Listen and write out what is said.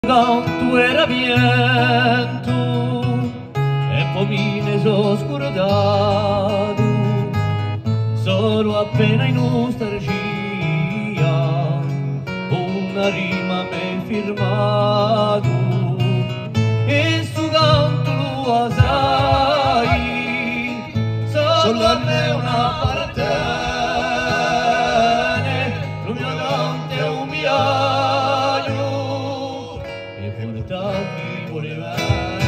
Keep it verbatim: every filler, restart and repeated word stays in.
Canto era viento e poi mi ne so scordato solo appena in nostalgia una rima m'è firmato e sto canto lo sai solo a me una parte lo mio canto è un mio e portarmi voleva